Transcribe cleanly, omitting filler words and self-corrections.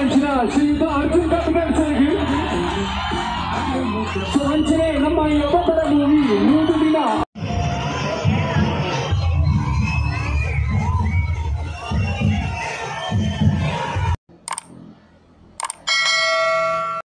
ಭಾಗವಹಿಸಿದ ಶ್ರೀಯುತ ಅರ್ಜುನ್ ಕಪಿಗಲ್ ಸರ್ಗೆ ಸೊ ಅಂಚನೆ ನಮ್ಮ ಈ 9ರ ಮೂವಿ 3 ದಿನ